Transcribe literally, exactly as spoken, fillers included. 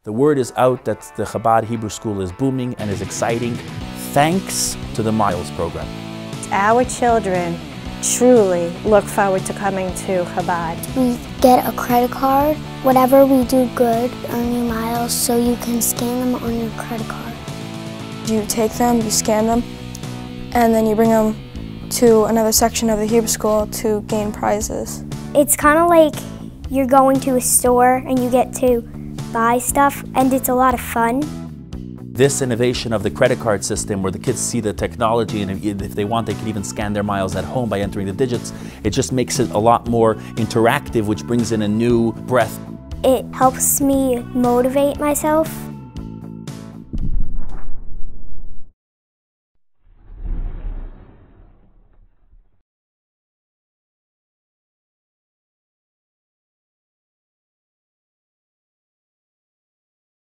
The word is out that the Chabad Hebrew School is booming and is exciting thanks to the Miles program. Our children truly look forward to coming to Chabad. We get a credit card. Whatever we do good, earn you miles, so you can scan them on your credit card. You take them, you scan them, and then you bring them to another section of the Hebrew School to gain prizes. It's kind of like you're going to a store and you get to buy stuff, and it's a lot of fun. This innovation of the credit card system, where the kids see the technology, and if they want they can even scan their miles at home by entering the digits, it just makes it a lot more interactive, which brings in a new breath. It helps me motivate myself.